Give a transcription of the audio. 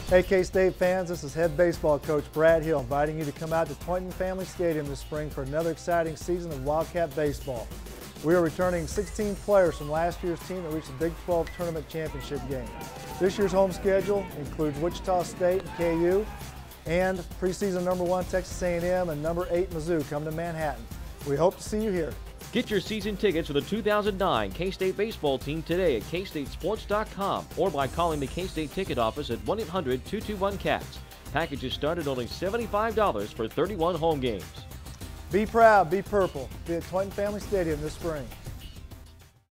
Hey K-State fans, this is head baseball coach Brad Hill inviting you to come out to Tointon Family Stadium this spring for another exciting season of Wildcat baseball. We are returning 16 players from last year's team that reached the Big 12 Tournament Championship game. This year's home schedule includes Wichita State and KU, and preseason #1 Texas A&M and #8 Mizzou come to Manhattan. We hope to see you here. Get your season tickets for the 2009 K-State baseball team today at kstatesports.com or by calling the K-State ticket office at 1-800-221-CATS. Packages start at only $75 for 31 home games. Be proud, be purple. Be at Tointon Family Stadium this spring.